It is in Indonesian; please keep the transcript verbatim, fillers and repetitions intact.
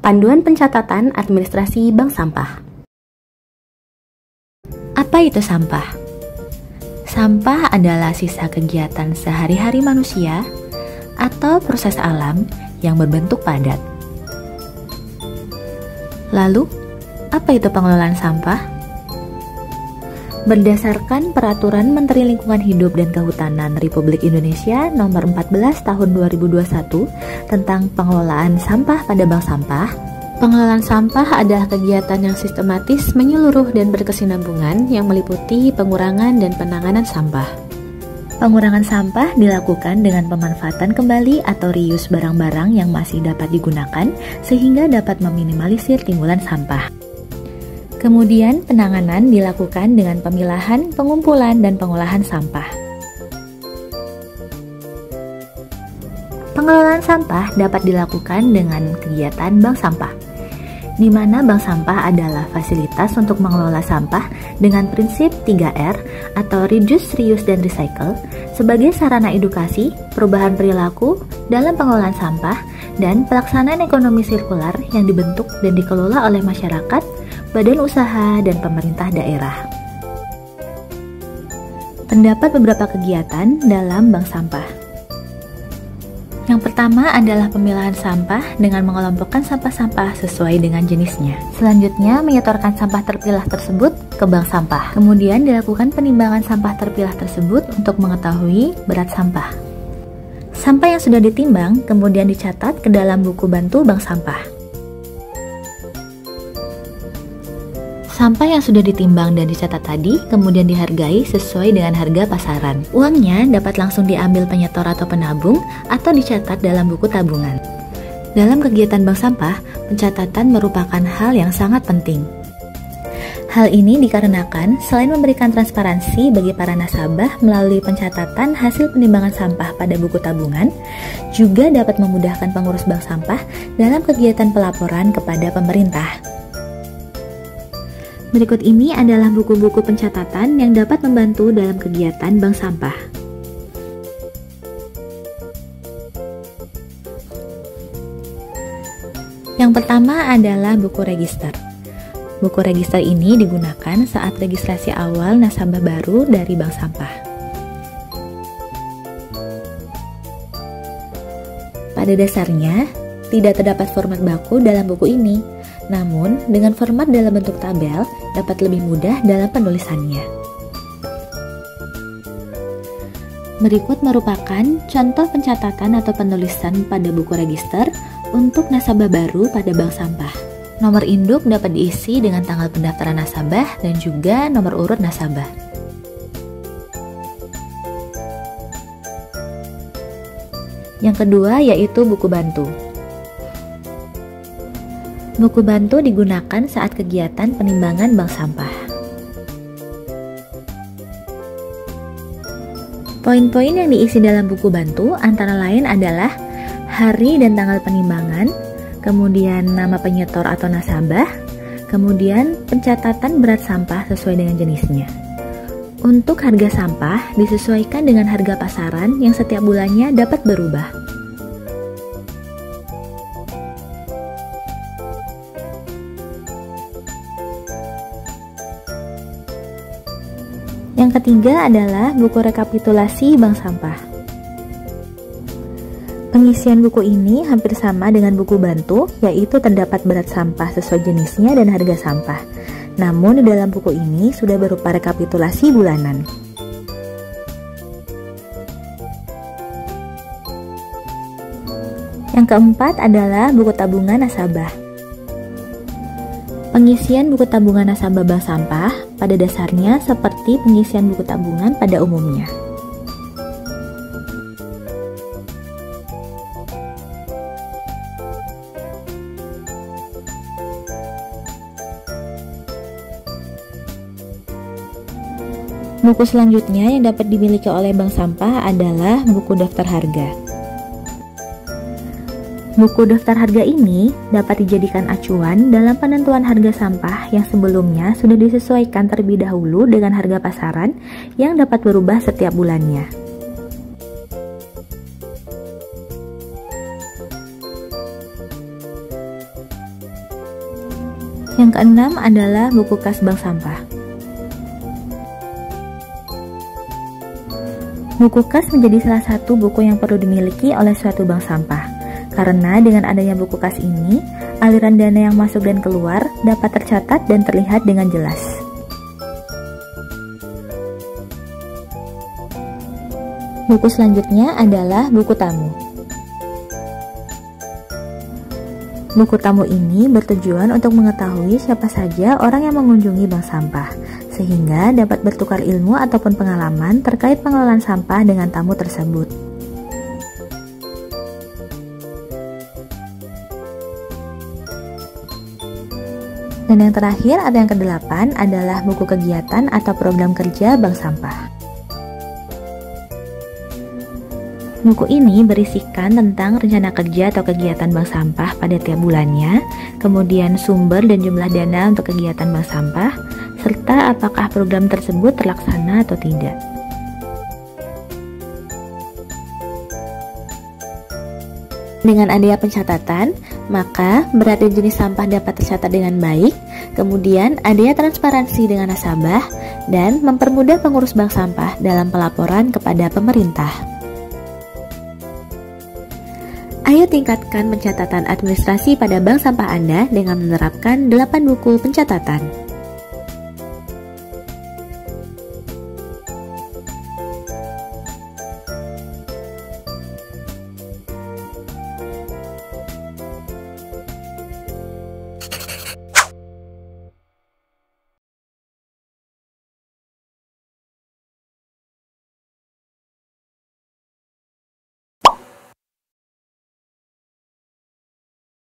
Panduan Pencatatan Administrasi Bank Sampah. Apa itu sampah? Sampah adalah sisa kegiatan sehari-hari manusia atau proses alam yang berbentuk padat. Lalu, apa itu pengelolaan sampah? Berdasarkan Peraturan Menteri Lingkungan Hidup dan Kehutanan Republik Indonesia Nomor empat belas Tahun dua ribu dua puluh satu tentang pengelolaan sampah pada bank sampah, pengelolaan sampah adalah kegiatan yang sistematis, menyeluruh, dan berkesinambungan yang meliputi pengurangan dan penanganan sampah. Pengurangan sampah dilakukan dengan pemanfaatan kembali atau reuse barang-barang yang masih dapat digunakan sehingga dapat meminimalisir timbulan sampah. Kemudian penanganan dilakukan dengan pemilahan, pengumpulan, dan pengolahan sampah. Pengelolaan sampah dapat dilakukan dengan kegiatan bank sampah, di mana bank sampah adalah fasilitas untuk mengelola sampah dengan prinsip tiga R atau Reduce, Reuse, dan Recycle sebagai sarana edukasi, perubahan perilaku dalam pengelolaan sampah, dan pelaksanaan ekonomi sirkular yang dibentuk dan dikelola oleh masyarakat, badan usaha, dan pemerintah daerah. Terdapat beberapa kegiatan dalam bank sampah. Yang pertama adalah pemilahan sampah dengan mengelompokkan sampah-sampah sesuai dengan jenisnya. Selanjutnya, menyetorkan sampah terpilah tersebut ke bank sampah. Kemudian dilakukan penimbangan sampah terpilah tersebut untuk mengetahui berat sampah. Sampah yang sudah ditimbang kemudian dicatat ke dalam buku bantu bank sampah. Sampah yang sudah ditimbang dan dicatat tadi kemudian dihargai sesuai dengan harga pasaran. Uangnya dapat langsung diambil penyetor atau penabung atau dicatat dalam buku tabungan. Dalam kegiatan bank sampah, pencatatan merupakan hal yang sangat penting. Hal ini dikarenakan selain memberikan transparansi bagi para nasabah melalui pencatatan hasil penimbangan sampah pada buku tabungan, juga dapat memudahkan pengurus bank sampah dalam kegiatan pelaporan kepada pemerintah. Berikut ini adalah buku-buku pencatatan yang dapat membantu dalam kegiatan bank sampah. Yang pertama adalah buku register. Buku register ini digunakan saat registrasi awal nasabah baru dari bank sampah. Pada dasarnya, tidak terdapat format baku dalam buku ini. Namun, dengan format dalam bentuk tabel dapat lebih mudah dalam penulisannya. Berikut merupakan contoh pencatatan atau penulisan pada buku register untuk nasabah baru pada bank sampah. Nomor induk dapat diisi dengan tanggal pendaftaran nasabah dan juga nomor urut nasabah. Yang kedua yaitu buku bantu. Buku bantu digunakan saat kegiatan penimbangan bank sampah. Poin-poin yang diisi dalam buku bantu antara lain adalah hari dan tanggal penimbangan, kemudian nama penyetor atau nasabah, kemudian pencatatan berat sampah sesuai dengan jenisnya. Untuk harga sampah disesuaikan dengan harga pasaran yang setiap bulannya dapat berubah. Yang ketiga adalah buku rekapitulasi bank sampah. Pengisian buku ini hampir sama dengan buku bantu, yaitu terdapat berat sampah sesuai jenisnya dan harga sampah. Namun di dalam buku ini sudah berupa rekapitulasi bulanan. Yang keempat adalah buku tabungan nasabah. Pengisian buku tabungan nasabah bank sampah pada dasarnya seperti pengisian buku tabungan pada umumnya. Buku selanjutnya yang dapat dimiliki oleh bank sampah adalah buku daftar harga. Buku daftar harga ini dapat dijadikan acuan dalam penentuan harga sampah yang sebelumnya sudah disesuaikan terlebih dahulu dengan harga pasaran yang dapat berubah setiap bulannya. Yang keenam adalah buku kas bank sampah. Buku kas menjadi salah satu buku yang perlu dimiliki oleh suatu bank sampah, karena dengan adanya buku kas ini, aliran dana yang masuk dan keluar dapat tercatat dan terlihat dengan jelas. Buku selanjutnya adalah buku tamu. Buku tamu ini bertujuan untuk mengetahui siapa saja orang yang mengunjungi bank sampah, sehingga dapat bertukar ilmu ataupun pengalaman terkait pengelolaan sampah dengan tamu tersebut. Dan yang terakhir atau yang kedelapan adalah buku kegiatan atau program kerja bank sampah. Buku ini berisikan tentang rencana kerja atau kegiatan bank sampah pada tiap bulannya, kemudian sumber dan jumlah dana untuk kegiatan bank sampah, serta apakah program tersebut terlaksana atau tidak. Dengan adanya pencatatan, maka berarti jenis sampah dapat tercatat dengan baik, kemudian adanya transparansi dengan nasabah, dan mempermudah pengurus bank sampah dalam pelaporan kepada pemerintah. Ayo tingkatkan pencatatan administrasi pada bank sampah Anda dengan menerapkan delapan buku pencatatan.